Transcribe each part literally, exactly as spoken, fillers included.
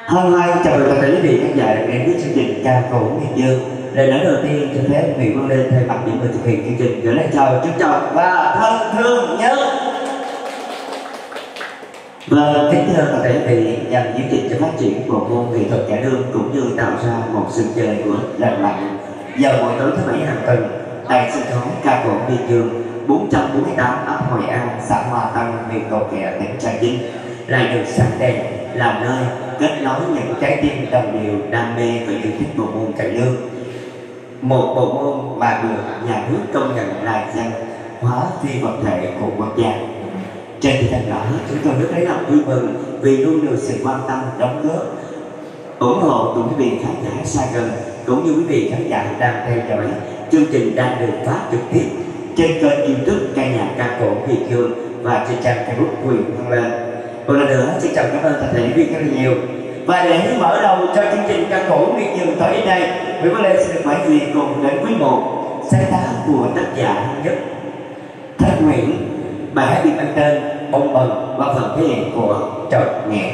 Hân hoan chào mừng tất cả quý vị khán giả đến với chương trình ca cổ Miền Dương. Lời nói đầu tiên cho phép vị vâng lên thay mặt những người thực hiện chương trình gửi lời chào trân trọng và thân thương nhất. Và kính thưa tất cả quý vị, nhằm giữ gìn cho phát triển bộ môn nghệ thuật cải lương cũng như tạo ra một sân chơi của lành mạnh, vào mỗi tối thứ bảy hàng tuần tại sân khấu ca cổ Miền Dương bốn trăm bốn mươi tám ấp Hội An, xã Hòa Tân, huyện Cầu Kè, tỉnh Trà Vinh lại được sáng đèn làm nơi kết nối những trái tim đồng điều đam mê và yêu thích bộ môn cải lương, một bộ môn mà được nhà nước công nhận là danh hóa phi vật thể của quốc gia. Trên tinh thần đó, chúng tôi rất lấy lòng vui mừng vì luôn được sự quan tâm, đóng góp, ủng hộ của quý vị khán giả xa gần cũng như quý vị khán giả đang theo dõi chương trình đang được phát trực tiếp trên kênh YouTube ca nhạc ca cổ Việt Dương và trên trang Facebook Quyền Hân Lên. Một lần nữa xin chào cảm ơn toàn thể viên rất là nhiều. Và để mở đầu cho chương trình ca cổ Việt Dương tối nay đây, Nguyễn Văn Lê xin được mời quý vị cùng đến với một sáng tác của tác giả nhất Thanh Nguyễn, bài hát được mang tên Bông Bần qua phần thể hiện của Trọng Nghệ.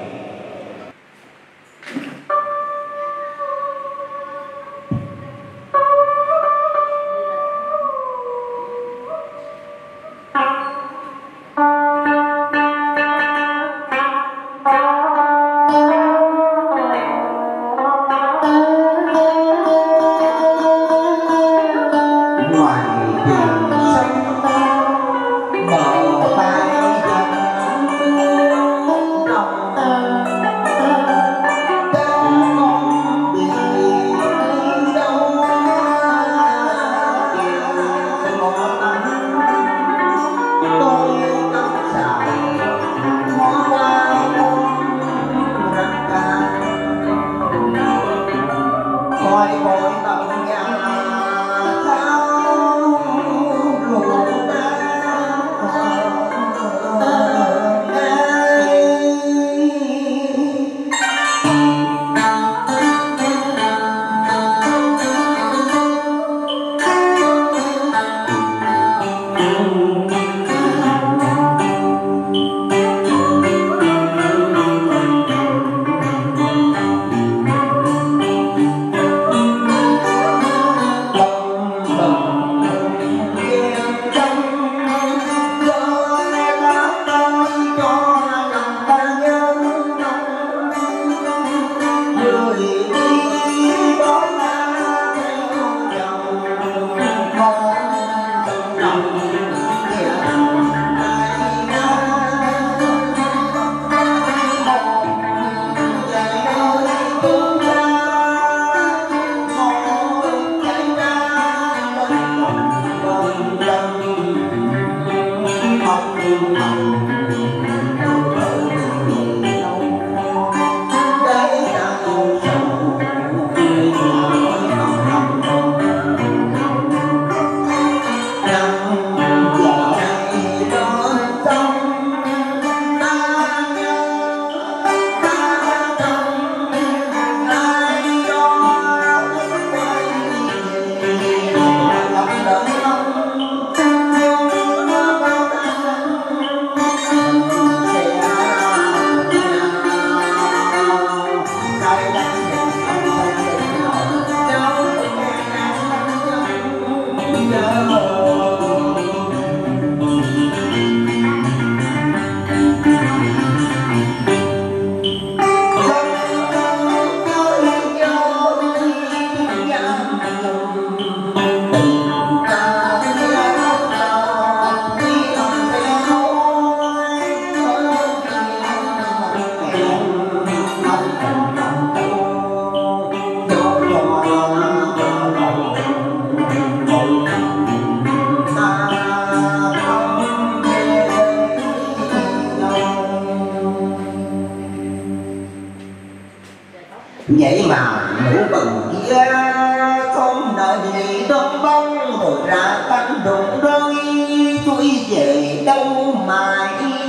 Vậy mà nụ bừng kia không đợi gì đông bông rồi ra cánh đụng đôi tôi về đâu mà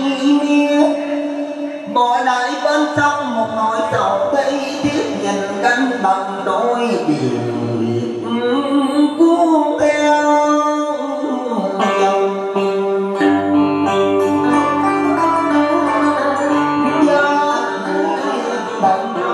biết, bỏ lại bên trong một nỗi sầu cây tiếc nhìn cánh bằng đôi biển cuốn theo dòng. Gió bỗng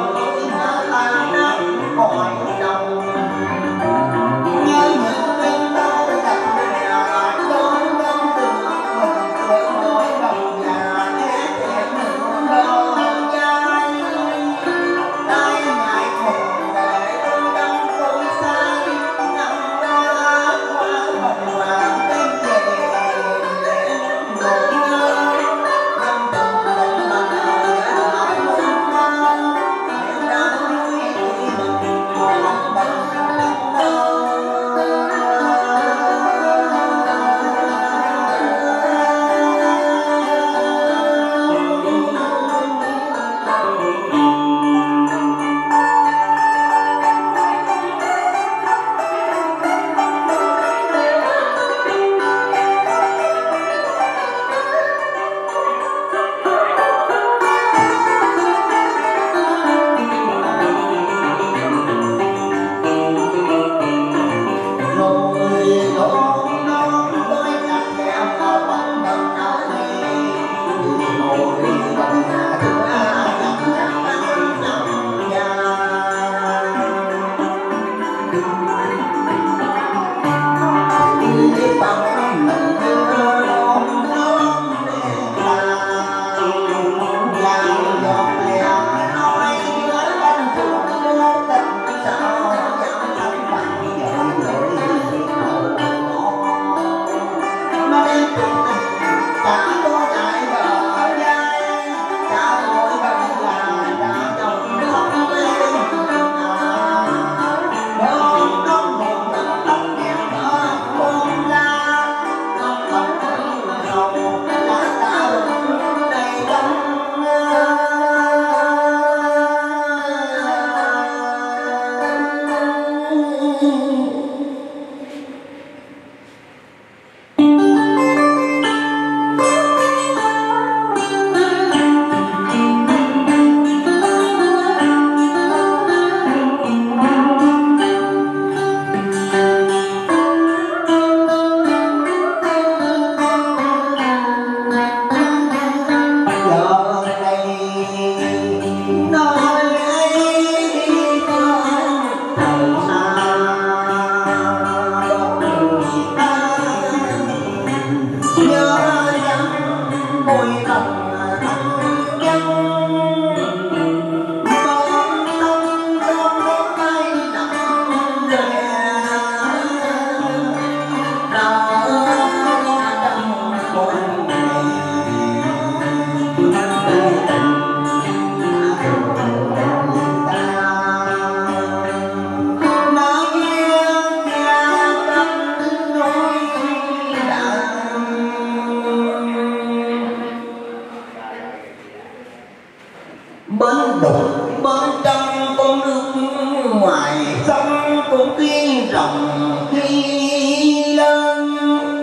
bên đục bên trong con nước ngoài sông cũng tiếng rồng khi lên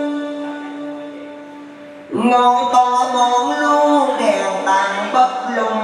ngọn cỏ ngọn lưu đèn tàn bất lung